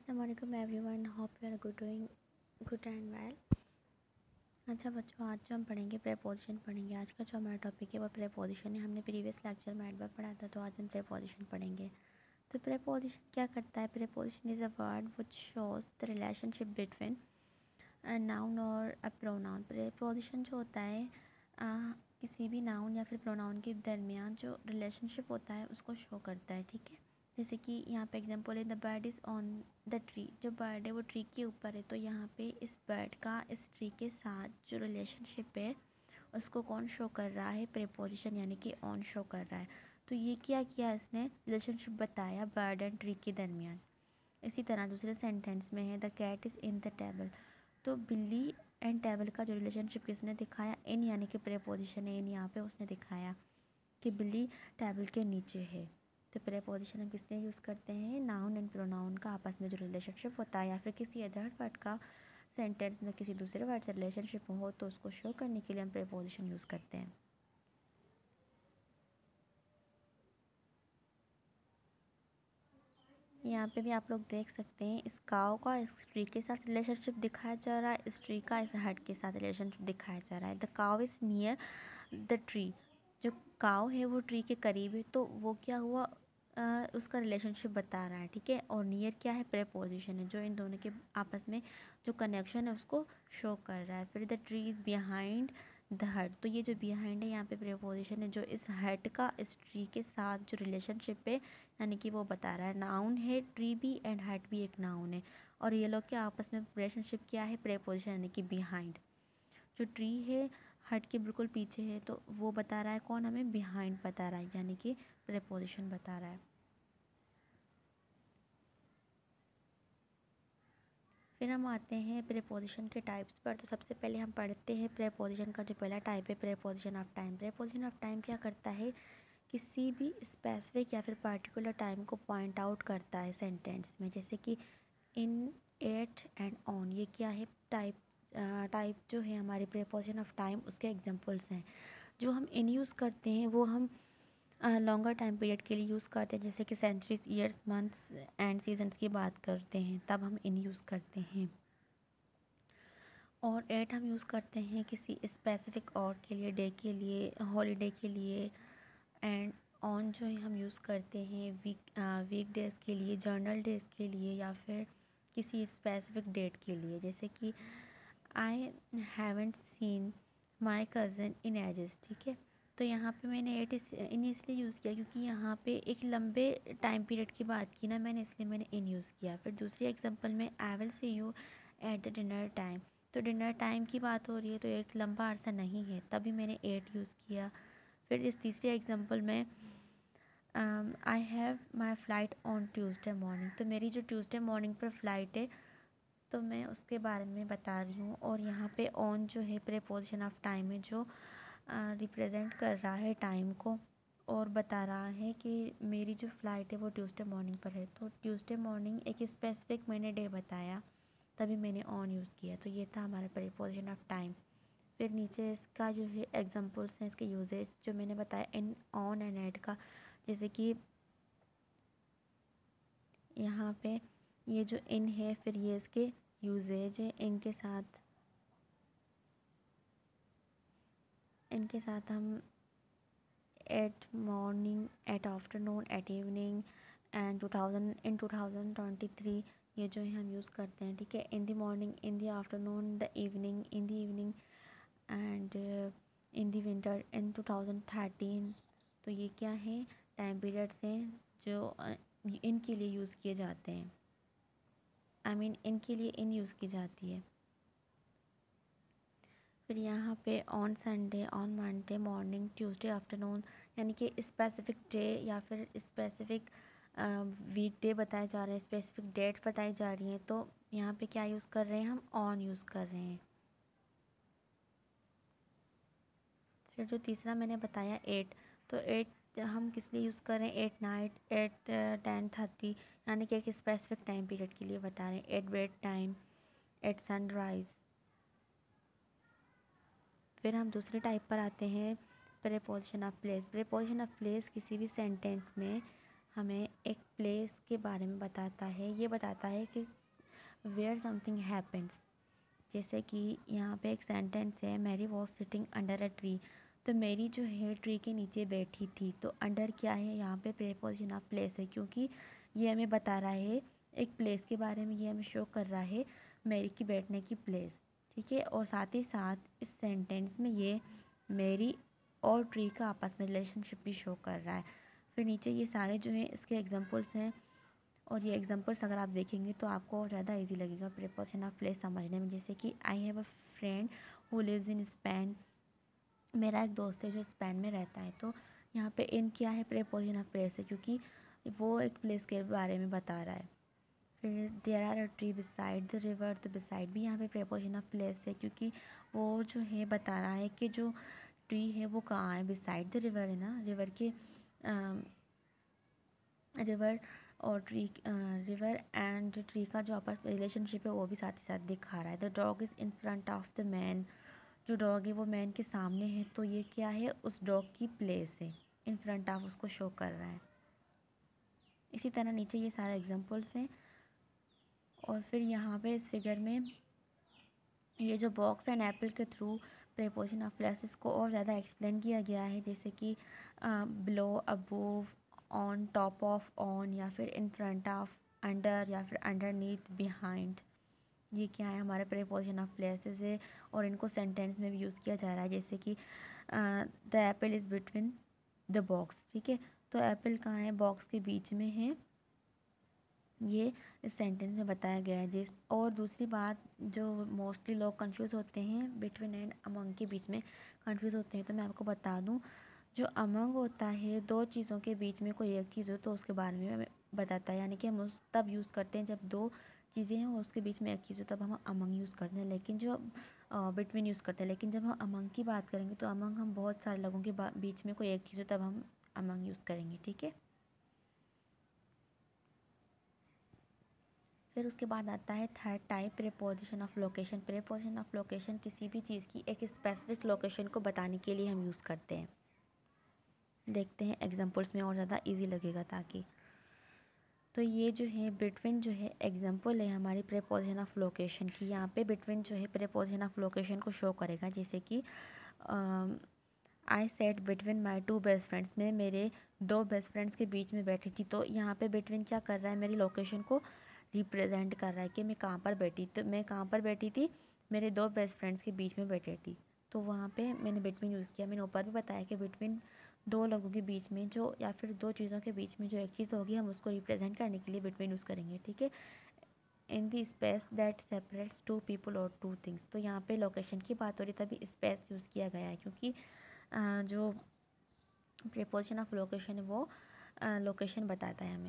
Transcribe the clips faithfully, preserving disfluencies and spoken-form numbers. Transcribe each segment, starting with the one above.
Assalamualaikum everyone. Hope you are good doing good and well. अच्छा बच्चों, आज जो हम पढ़ेंगे प्रेपोजिशन पढ़ेंगे। आज का जो हमारा टॉपिक है वो प्रेपोजिशन है। हमने प्रीवियस लेक्चर में एडवर्ब पढ़ा था, तो आज हम प्रेपोजिशन पढ़ेंगे। तो प्रेपोजिशन क्या करता है? Preposition is a word which shows the relationship between a noun और अ प्रोनाउन। प्रेपोजिशन जो होता है आ, किसी भी नाउन या फिर प्रोनाउन के दरमियान जो रिलेशनशिप होता है उसको शो करता है। ठीक है, जैसे कि यहाँ पे एग्जांपल है, the bird is on the tree. जो बर्ड है वो ट्री के ऊपर है, तो यहाँ पे इस बर्ड का इस ट्री के साथ जो रिलेशनशिप है उसको कौन शो कर रहा है? प्रेपोजिशन, यानी कि ऑन शो कर रहा है। तो ये क्या किया इसने? रिलेशनशिप बताया बर्ड एंड ट्री के दरमियान। इसी तरह दूसरे सेंटेंस में है, the cat is in the table. तो बिल्ली एंड टेबल का जो रिलेशनशिप किसने दिखाया? इन, यानी कि प्रेपोजिशन है इन, यहाँ पे उसने दिखाया कि बिल्ली टेबल के नीचे है। तो प्रेपोजिशन हम किसने यूज़ करते हैं? नाउन एंड प्रोनाउन का आपस में जो रिलेशनशिप होता है, या फिर किसी अदर वर्ड का सेंटेंस में किसी दूसरे वर्ड से रिलेशनशिप हो तो उसको शो करने के लिए हम प्रेपोजिशन यूज़ करते हैं। यहाँ पे भी आप लोग देख सकते हैं, इस काव का इस ट्री के साथ रिलेशनशिप दिखाया जा रहा है, इस ट्री का इस हट के साथ रिलेशनशिप दिखाया जा रहा है। द काव इज़ नियर द ट्री। जो काव है वो ट्री के करीब है, तो वो क्या हुआ? आ, उसका रिलेशनशिप बता रहा है। ठीक है, और नियर क्या है? प्रेपोजिशन है जो इन दोनों के आपस में जो कनेक्शन है उसको शो कर रहा है। फिर the tree is behind the hut. तो ये जो बिहाइंड है यहाँ पे प्रेपोजिशन है जो इस हट का इस ट्री के साथ जो रिलेशनशिप है, यानी कि वो बता रहा है। नाउन है, ट्री भी एंड हट भी एक नाउन है, और ये लोग के आपस में रिलेशनशिप क्या है? प्रेपोजिशन, यानी कि बिहाइंड। जो ट्री है हट के बिल्कुल पीछे है, तो वो बता रहा है कौन? हमें बिहाइंड बता रहा है, यानी कि प्रेपोजिशन बता रहा है। फिर हम आते हैं प्रेपोजिशन के टाइप्स पर। तो सबसे पहले हम पढ़ते हैं प्रेपोजिशन का जो पहला टाइप है, preposition of time. Preposition of time क्या करता है? किसी भी स्पेसिफिक या फिर पर्टिकुलर टाइम को पॉइंट आउट करता है सेंटेंस में, जैसे कि इन, एट एंड ऑन। ये क्या है? टाइप टाइप जो है हमारे प्रेपोजिशन ऑफ टाइम उसके एग्जांपल्स हैं। जो हम इन यूज़ करते हैं वो हम लॉन्गर टाइम पीरियड के लिए यूज़ करते हैं, जैसे कि centuries, years, months and seasons की बात करते हैं, तब हम इन यूज़ करते हैं। और एट हम यूज़ करते हैं किसी स्पेसिफिक और के लिए, डे के लिए, हॉलीडे के लिए। एंड ऑन जो है हम यूज़ करते हैं वीक वीक डेज़ के लिए, जर्नल डेज़ के लिए, या फिर किसी स्पेसिफिक डेट के लिए, जैसे कि I haven't seen my cousin in ages. ठीक है, तो यहाँ पे मैंने एट इन इसलिए यूज़ किया क्योंकि यहाँ पे एक लंबे टाइम पीरियड की बात की ना मैंने, इसलिए मैंने इन यूज़ किया। फिर दूसरी एग्जांपल में, I will see you at the dinner time. तो डिनर टाइम की बात हो रही है, तो एक लंबा अरसा नहीं है, तभी मैंने एट यूज़ किया। फिर इस तीसरे एग्जांपल में, I have my flight on Tuesday morning. तो मेरी जो ट्यूसडे मॉर्निंग पर फ़्लाइट है, तो मैं उसके बारे में बता रही हूँ। और यहाँ पे ऑन जो है प्रेपोजिशन ऑफ टाइम है जो रिप्रेजेंट कर रहा है टाइम को, और बता रहा है कि मेरी जो फ़्लाइट है वो ट्यूसडे मॉर्निंग पर है। तो ट्यूसडे मॉर्निंग एक स्पेसिफिक मैंने डे बताया, तभी मैंने ऑन यूज़ किया। तो ये था हमारा प्रेपोजिशन ऑफ टाइम। फिर नीचे इसका जो है एग्जांपल्स हैं, इसके यूजेज जो मैंने बताया इन, ऑन एंड एट का, जैसे कि यहाँ पे ये जो इन है, फिर ये इसके यूजेज है। इनके साथ इनके साथ हम at morning, at afternoon, at evening and two thousand in two thousand twenty three ये जो है हम यूज़ करते हैं। ठीक है, in the morning, in the afternoon, the evening, in the evening and in the winter in two thousand thirteen. तो ये क्या है? टाइम पीरियड्स हैं जो अ, इनके लिए यूज़ किए जाते हैं। आई I मीन mean, इनके लिए इन यूज़ की जाती है। फिर यहाँ पे on Sunday, on Monday morning, Tuesday afternoon, यानी कि स्पेसिफिक डे या फिर स्पेसिफिक वीक डे बताए जा रहे हैं, स्पेसिफिक डेट्स बताई जा रही हैं, तो यहाँ पे क्या यूज़ कर रहे हैं? हम ऑन यूज़ कर रहे हैं। फिर जो तीसरा मैंने बताया एट, तो एट हम किस लिए यूज़ कर रहे हैं? At night, at ten thirty, यानी कि एक स्पेसिफिक टाइम पीरियड के लिए बता रहे हैं। At bed time, at sunrise. फिर हम दूसरे टाइप पर आते हैं, preposition of place. Preposition of place किसी भी सेंटेंस में हमें एक प्लेस के बारे में बताता है। ये बताता है कि वेयर समथिंग हैपेंस। जैसे कि यहाँ पे एक सेंटेंस है, Mary was sitting under a tree. तो मेरी जो है ट्री के नीचे बैठी थी। तो अंडर क्या है, यहाँ पे प्रीपोजिशन ऑफ प्लेस है, क्योंकि ये हमें बता रहा है एक प्लेस के बारे में। ये हमें शो कर रहा है मेरी की बैठने की प्लेस, ठीक है। और साथ ही साथ इस सेंटेंस में ये मेरी और ट्री का आपस में रिलेशनशिप भी शो कर रहा है। फिर नीचे ये सारे जो हैं इसके एग्जांपल्स हैं, और ये एग्जांपल्स अगर आप देखेंगे तो आपको और ज़्यादा इजी लगेगा प्रीपोजिशन ऑफ प्लेस समझने में। जैसे कि I have a friend who lives in Spain. मेरा एक दोस्त है जो स्पेन में रहता है। तो यहाँ पे इन क्या है, प्रीपोजिशन ऑफ प्लेस है, क्योंकि वो एक प्लेस के बारे में बता रहा है। फिर there are a tree beside the river. तो बिसाइड भी यहाँ पे प्रीपोजिशन ऑफ प्लेस है, क्योंकि वो जो है बता रहा है कि जो ट्री है वो कहाँ है, बिसाइड द रिवर है ना, रिवर के रिवर और ट्री रिवर एंड ट्री का जो आपस में रिलेशनशिप है वो भी साथ ही साथ दिखा रहा है। The dog is in front of the man. जो डॉग है वो मैन के सामने है, तो ये क्या है, उस डॉग की प्लेस है। इन फ्रंट ऑफ उसको शो कर रहा है। इसी तरह नीचे ये सारे एग्जांपल्स हैं। और फिर यहाँ पे इस फिगर में ये जो बॉक्स एंड एप्पल के थ्रू प्रीपोजिशन ऑफ प्लेसेस को और ज़्यादा एक्सप्लेन किया गया है। जैसे कि below, above, on, top of, on, या फिर इन फ्रंट ऑफ, अंडर, या फिर अंडरनीथ, बिहाइंड। ये क्या है, हमारे प्रीपोजिशन ऑफ प्लेसेस है, और इनको सेंटेंस में भी यूज़ किया जा रहा है। जैसे कि the apple is between the box, ठीक है। तो एप्पल कहाँ है, बॉक्स के बीच में है, ये इस सेंटेंस में बताया गया है। जिस और दूसरी बात जो मोस्टली लोग कंफ्यूज होते हैं, बिटवीन एंड अमंग के बीच में कंफ्यूज होते हैं, तो मैं आपको बता दूं, जो अमंग होता है दो चीज़ों के बीच में कोई एक चीज़ हो तो उसके बारे में हमें बताता है। यानी कि हम उस तब यूज़ करते हैं जब दो चीज़ें हैं और उसके बीच में एक चीज़ हो, तब हम अमंग यूज़ करते हैं। लेकिन जो बिटवीन यूज़ करते हैं, लेकिन जब हम अमंग की बात करेंगे तो अमंग हम बहुत सारे लोगों के बीच में कोई एक चीज़ हो तब हम अमंग यूज़ करेंगे, ठीक है। फिर उसके बाद आता है third type, preposition of location. Preposition of location किसी भी चीज़ की एक स्पेसिफिक लोकेशन को बताने के लिए हम यूज़ करते हैं। देखते हैं एग्जांपल्स में, और ज़्यादा इजी लगेगा ताकि। तो ये जो है बिटवीन जो है एग्जांपल है हमारी प्रीपोजिशन ऑफ लोकेशन की। यहाँ पे बिटवीन जो है प्रीपोजिशन ऑफ लोकेशन को शो करेगा। जैसे कि I set between my two best friends. मैं मेरे दो बेस्ट फ्रेंड्स के बीच में बैठी थी। तो यहाँ पे बिटवीन क्या कर रहा है, मेरी लोकेशन को रिप्रेजेंट कर रहा है कि मैं कहाँ पर बैठी। तो मैं कहाँ पर बैठी थी, मेरे दो बेस्ट फ्रेंड्स के बीच में बैठी थी। तो वहाँ पे मैंने बिटवीन यूज़ किया। मैंने ऊपर भी बताया कि बिटवीन दो लोगों के बीच में जो, या फिर दो चीज़ों के बीच में जो एक चीज़ होगी, हम उसको रिप्रेजेंट करने के लिए बिटवीन यूज़ करेंगे, ठीक है। In the space that separates two people और टू थिंग्स। तो यहाँ पे लोकेशन की बात हो रही तभी स्पेस यूज़ किया गया है, क्योंकि जो प्रीपोजिशन ऑफ लोकेशन है वो लोकेशन बताता है हमें।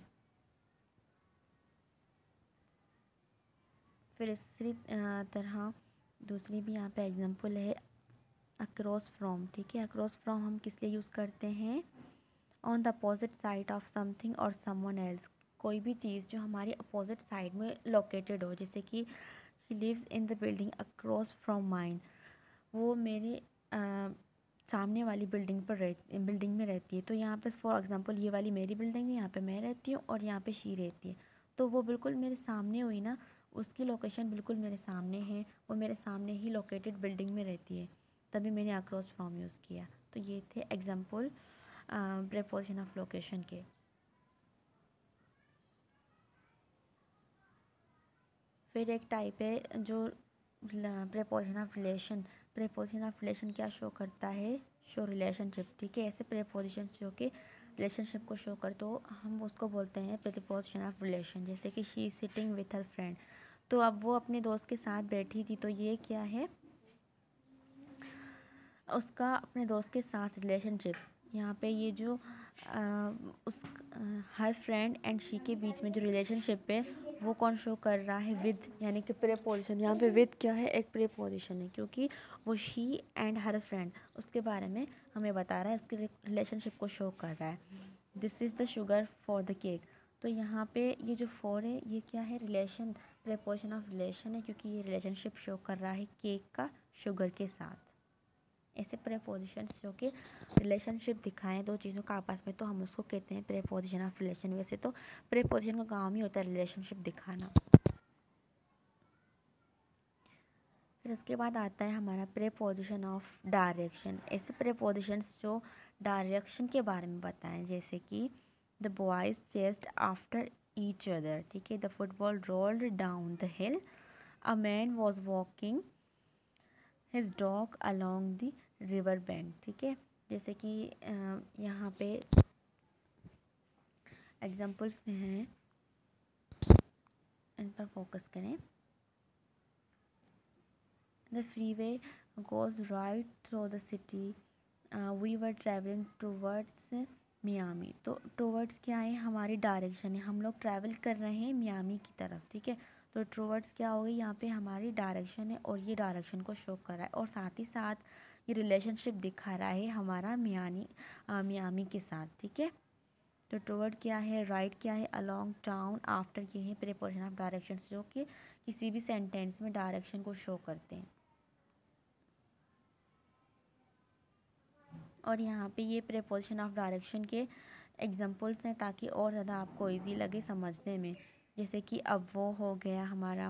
फिर इसी तरह दूसरी भी यहाँ पे एग्जांपल है अक्रॉस फ्रॉम, ठीक है। अक्रॉस फ्रॉम हम किस लिए यूज़ करते हैं, on the opposite side of something और समवन एल्स। कोई भी चीज़ जो हमारी अपोजिट साइड में लोकेटेड हो। जैसे कि she lives in the building across from mine. वो मेरे आ, सामने वाली बिल्डिंग पर रह बिल्डिंग में रहती है। तो यहाँ पे फॉर एग्जांपल ये वाली मेरी बिल्डिंग है, यहाँ पे मैं रहती हूँ और यहाँ पे शी रहती है। तो वो बिल्कुल मेरे सामने हुई ना, उसकी लोकेशन बिल्कुल मेरे सामने है, वो मेरे सामने ही लोकेटेड बिल्डिंग में रहती है, तभी मैंने अक्रॉस फ्रॉम यूज़ किया। तो ये थे एग्जाम्पल प्रीपोजिशन ऑफ लोकेशन के। फिर एक टाइप है जो preposition of relation. Preposition of relation क्या शो करता है, शो रिलेशनशिप, ठीक है। ऐसे प्रीपोजिशन जो कि रिलेशनशिप को शो कर, तो हम उसको बोलते हैं प्रीपोजिशन ऑफ रिलेशन। जैसे कि she is sitting with her friend. तो अब वो अपने दोस्त के साथ बैठी थी, तो ये क्या है, उसका अपने दोस्त के साथ रिलेशनशिप। यहाँ पे ये जो आ, उस हर फ्रेंड एंड शी के बीच में जो रिलेशनशिप है वो कौन शो कर रहा है, विद, यानी कि प्रीपोजिशन। यहाँ पे विद क्या है, एक प्रीपोजिशन है, क्योंकि वो शी एंड हर फ्रेंड उसके बारे में हमें बता रहा है, उसके रिलेशनशिप को शो कर रहा है। This is the sugar for the cake. तो यहाँ पे ये जो फॉर है ये क्या है, रिलेशन, प्रीपोजिशन ऑफ रिलेशन है, क्योंकि ये रिलेशनशिप शो कर रहा है केक का शुगर के साथ। ऐसे प्रेपोजिशंस जो कि रिलेशनशिप दिखाएं दो चीज़ों का आपस में, तो हम उसको कहते हैं प्रेपोजिशन ऑफ रिलेशन। वैसे तो प्रेपोजिशन का काम ही होता है रिलेशनशिप दिखाना। फिर उसके बाद आता है हमारा प्रेपोजिशन ऑफ डायरेक्शन। ऐसे प्रेपोजिशंस जो डायरेक्शन के बारे में बताएं, जैसे कि the boys chased after each other, ठीक है, the football rolled down the hill, a man was walking his dog along the river bank, ठीक है। जैसे कि यहाँ पे एग्जाम्पल्स हैं, इन पर फोकस करें। The freeway goes right through the city, we were travelling towards Miami. तो टूवर्ड्स क्या है, हमारी डायरेक्शन है, हम लोग ट्रैवल कर रहे हैं मियामी की तरफ, ठीक है। तो टूवर्ड्स क्या होगी, यहाँ पे हमारी डायरेक्शन है और ये डायरेक्शन को शो कर रहा है, और साथ ही साथ ये रिलेशनशिप दिखा रहा है हमारा मियानी मियामी के साथ, ठीक है। तो टूवर्ड क्या है, राइट क्या है, अलोंग, टाउन, आफ्टर, ये है प्रीपोजिशन ऑफ डायरेक्शन जो कि किसी भी सेंटेंस में डायरेक्शन को शो करते हैं। और यहाँ पे ये प्रीपोजिशन ऑफ डायरेक्शन के एग्जांपल्स हैं ताकि और ज़्यादा आपको इजी लगे समझने में। जैसे कि अब वो हो गया हमारा,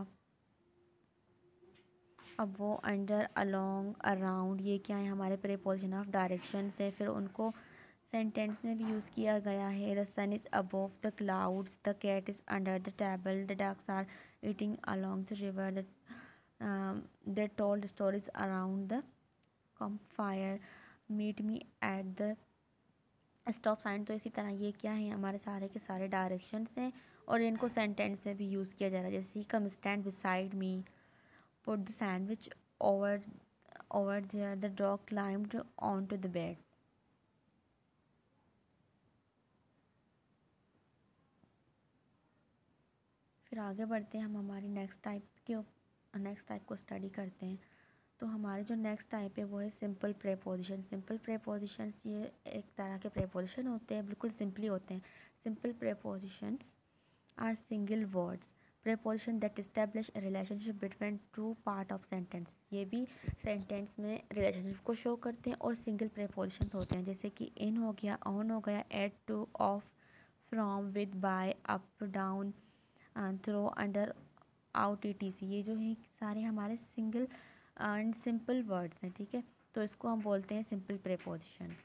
अब वो, अंडर, अलोंग, अराउंड, ये क्या है, हमारे प्रीपोजिशन ऑफ डायरेक्शन से। फिर उनको सेंटेंस में भी यूज़ किया गया है। The sun is above the clouds, the cat is under the table, the ducks are eating along the river, the told stories around the campfire, meet me at the stop sign. तो इसी तरह ये क्या है, हमारे सारे के सारे डायरेक्शंस हैं और इनको सेंटेंस में भी यूज़ किया जा रहा है। जैसे come stand beside me, put the sandwich over over there, the dog climbed on to the bed. फिर आगे बढ़ते हैं, हम हमारी नेक्स्ट टाइप के नेक्स्ट टाइप को स्टडी करते हैं। तो हमारे जो नेक्स्ट टाइप है वो है सिंपल प्रेपोजिशन। सिंपल प्रेपोजिशंस ये एक तरह के प्रेपोजिशन होते हैं, बिल्कुल सिंपली होते हैं। Simple prepositions are single words preposition that establish a relationship between two part of sentence. ये भी सेंटेंस में रिलेशनशिप को शो करते हैं और सिंगल प्रेपोजिशंस होते हैं, जैसे कि इन हो गया, ऑन हो गया, at, to, of, from, with, by, up, down, through, under, out, e t c. ये जो है सारे हमारे सिंगल एंड सिंपल वर्ड्स हैं, ठीक है। तो इसको हम बोलते हैं सिंपल प्रेपोजिशंस।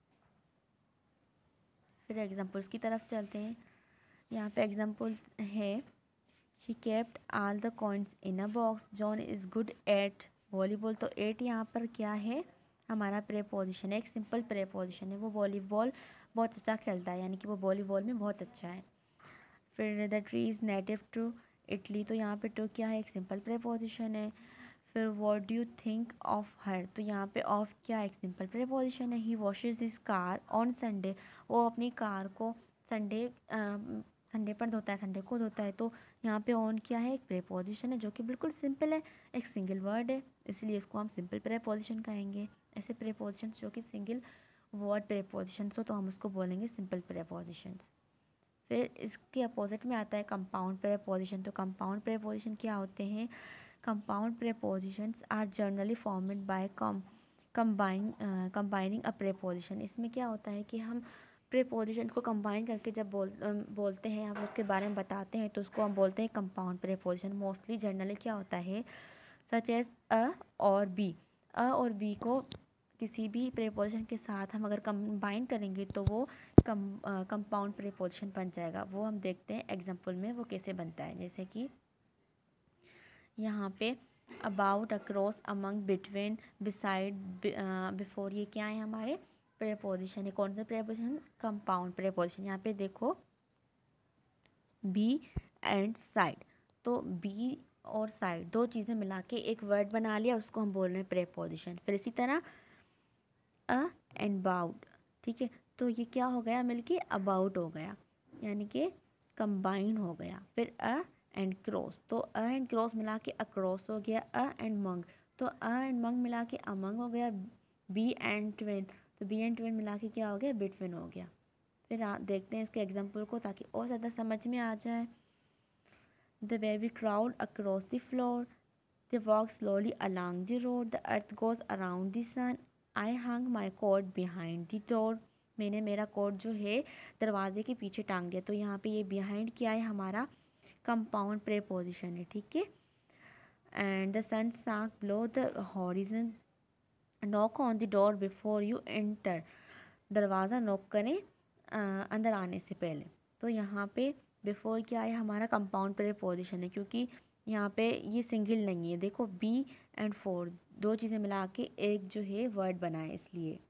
फिर एग्जांपल्स की तरफ चलते हैं। यहाँ पे एग्जांपल्स है, she kept all the coins in a box, John is good at volleyball. तो एट यहाँ पर क्या है, हमारा प्रेपोजिशन है, एक सिंपल प्रेपोजिशन है। वो वॉलीबॉल बहुत अच्छा खेलता है, यानी कि वो वॉलीबॉल में बहुत अच्छा है। फिर the tree is native to Italy. तो यहाँ पे टू क्या है, एक सिंपल प्रेपोजिशन है। फिर what do you think of her. तो यहाँ पे ऑफ क्या, एक सिंपल प्रेपोजिशन है। He washes his car on Sunday. वो अपनी कार को संडे संडे पर धोता है, संडे को धोता है। तो यहाँ पे ऑन क्या है, एक प्रेपोजिशन है जो कि बिल्कुल सिंपल है, एक सिंगल वर्ड है, इसलिए इसको हम सिंपल प्रेपोजिशन कहेंगे। ऐसे प्रेपोजिशन जो कि सिंगल वर्ड प्रेपोजिशन हो तो हम उसको बोलेंगे सिंपल प्रेपोजिशंस। फिर इसके अपोजिट में आता है कंपाउंड प्रेपोजिशन। तो कंपाउंड प्रेपोजिशन क्या होते हैं, compound prepositions are generally formed by come combine combining a preposition. इसमें क्या होता है कि हम प्रेपोजिशन को कंबाइन करके जब बोल बोलते हैं, हम उसके बारे में बताते हैं, तो उसको हम बोलते हैं कंपाउंड प्रेपोजिशन। मोस्टली जनरली क्या होता है, सच एज अ और बी, अ और बी को किसी भी प्रेपोजिशन के साथ हम अगर कंबाइन करेंगे तो वो कम कंपाउंड प्रेपोजिशन बन जाएगा। वो हम देखते हैं एग्जांपल में वो कैसे बनता है। जैसे कि यहाँ पे about, across, among, between, beside, before, ये क्या है, हमारे प्रेपोजिशन है। कौन सा प्रेपोजिशन, कंपाउंड प्रेपोजिशन। यहाँ पे देखो बी एंड साइड, तो बी और साइड दो चीज़ें मिला के एक वर्ड बना लिया, उसको हम बोल रहे हैं प्रेपोजिशन। फिर इसी तरह अ एंड बाउट, ठीक है, तो ये क्या हो गया, मिलके अबाउट हो गया, यानी कि कंबाइन हो गया। फिर अ एंड क्रॉस, तो अ एंड क्रॉस मिला के अक्रॉस हो गया। अ एंड मंग, तो अ एंड मंग मिला के अमंग हो गया। बी एंड ट्विन, तो बी एंड ट्विन मिला के क्या हो गया, बिटवीन हो गया। फिर आ, देखते हैं इसके एग्जाम्पल को ताकि और ज़्यादा समझ में आ जाए। The baby crawled across the floor, they walk slowly along the road, the earth goes around the sun, I hung my coat behind the door, मैंने मेरा कोट जो है दरवाजे के पीछे टांग दिया। तो यहाँ पे ये बिहाइंड क्या है, हमारा कंपाउंड प्रेपोजिशन है, ठीक है। And the sun sank below the horizon, knock on the door before you enter, दरवाज़ा नॉक करें अंदर आने से पहले। तो यहाँ पे बिफोर क्या है, हमारा कंपाउंड प्रेपोजिशन है, क्योंकि यहाँ पे ये सिंगल नहीं है। देखो बी एंड फोर दो चीज़ें मिला के एक जो है वर्ड बना है इसलिए।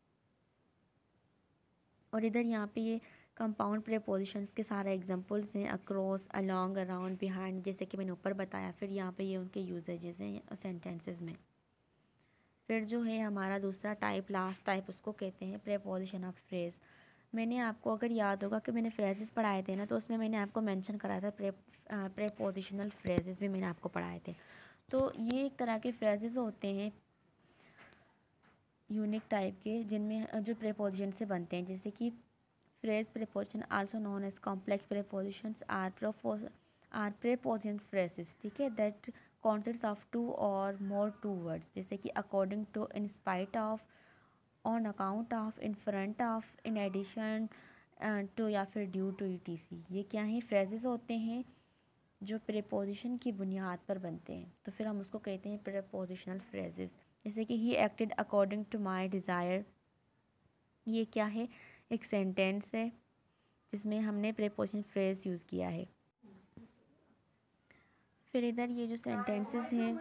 और इधर यहाँ पे ये कंपाउंड प्रेपोजिशंस के सारे एग्जांपल्स हैं, अक्रॉस, अलोंग, अराउंड, बिहाइंड, जैसे कि मैंने ऊपर बताया। फिर यहाँ पे ये उनके यूजेजेस हैं सेंटेंसेस में। फिर जो है हमारा दूसरा टाइप, लास्ट टाइप, उसको कहते हैं प्रेपोजिशन ऑफ फ्रेज। मैंने आपको अगर याद होगा कि मैंने फ्रेजेस पढ़ाए थे ना, तो उसमें मैंने आपको मेंशन कराया था प्रे प्रेपोजिशनल फ्रेजेस भी मैंने आपको पढ़ाए थे। तो ये एक तरह के फ्रेजेस होते हैं यूनिक टाइप के, जिनमें जो प्रेपोजिशन से बनते हैं, जैसे कि phrase preposition also known as complex prepositions are propose are preposition phrases, ठीक है, दैट कॉन्सिस्ट ऑफ टू और मोर टू वर्ड्स, जैसे कि according to, in spite of, on account of, in front of, in addition to या फिर due to, e t c. ये क्या है, फ्रेजेस होते हैं जो प्रेपोजिशन की बुनियाद पर बनते हैं। तो फिर हम उसको कहते हैं प्रेपोजिशनल फ्रेजेस। जैसे कि he acted according to my desire, ये क्या है, एक सेंटेंस है जिसमें हमने प्रेपोजिशन फ्रेज यूज़ किया है। फिर इधर ये जो सेंटेंसेस हैं,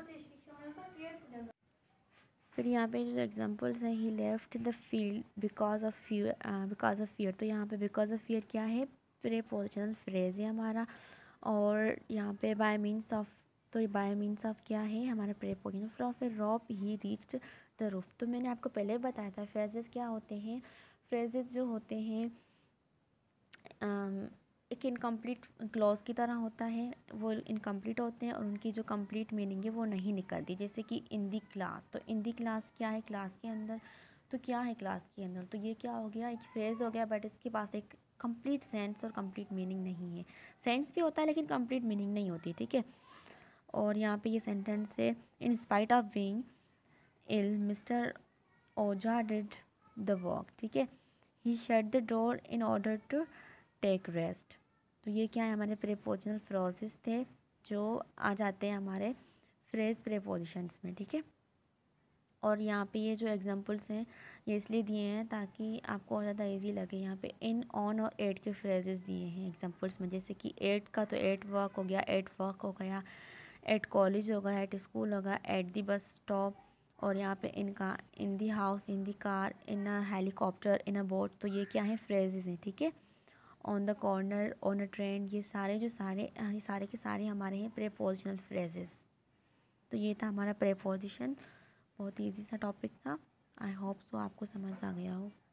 फिर यहाँ पे जो एग्जांपल्स हैं, he left the field because of fear, because of fear. तो यहाँ पे बिकॉज ऑफ फियर क्या है, प्रेपोजिशनल फ्रेज है हमारा। और यहाँ पे बाय मीन्स ऑफ, तो ये बाय मीन्स ऑफ क्या है, हमारा प्रेपोजिशन फ्रॉम। फिर रॉप ही रीच्ड द रूफ। तो मैंने आपको पहले बताया था फ्रेजेस क्या होते हैं। फ्रेजेस जो होते हैं um, एक इनकम्प्लीट क्लॉज की तरह होता है, वो इनकम्प्लीट होते हैं और उनकी जो कंप्लीट मीनिंग है वो नहीं निकलती। जैसे कि इन दी क्लास, तो इन दी क्लास क्या है, क्लास के अंदर। तो क्या है क्लास के अंदर, तो ये क्या हो गया, एक फ्रेज़ हो गया, बट इसके पास एक कंप्लीट सेंस और कंप्लीट मीनिंग नहीं है। सेंस भी होता है लेकिन कंप्लीट मीनिंग नहीं होती, ठीक है। और यहाँ पे ये सेंटेंस है, in spite of being ill mister Ojha did the work, ठीक है। He shut the door in order to take rest. तो ये क्या है, हमारे प्रेपोजिशनल फ्रेजेस थे जो आ जाते हैं हमारे फ्रेज प्रेपोजिशंस में, ठीक है। और यहाँ पे ये जो एग्जांपल्स हैं ये इसलिए दिए हैं ताकि आपको और ज़्यादा इजी लगे। यहाँ पे इन, ऑन और एट के फ्रेजेस दिए हैं एग्जांपल्स में, जैसे कि एट का तो एट वर्क हो गया, एट वर्क हो गया, एट कॉलेज हो गया, एट स्कूल हो गया, एट दी बस स्टॉप। और यहाँ पे इनका, in the house, in the car, in a helicopter, in a boat. तो ये क्या है, फ्रेजेस हैं, ठीक है। On the corner, on a train, ये सारे जो सारे ये सारे के सारे हमारे हैं प्रेपोजिशनल फ्रेजेस। तो ये था हमारा प्रेपोजिशन, बहुत ही ईजी सा टॉपिक था। आई होप सो आपको समझ आ गया हो।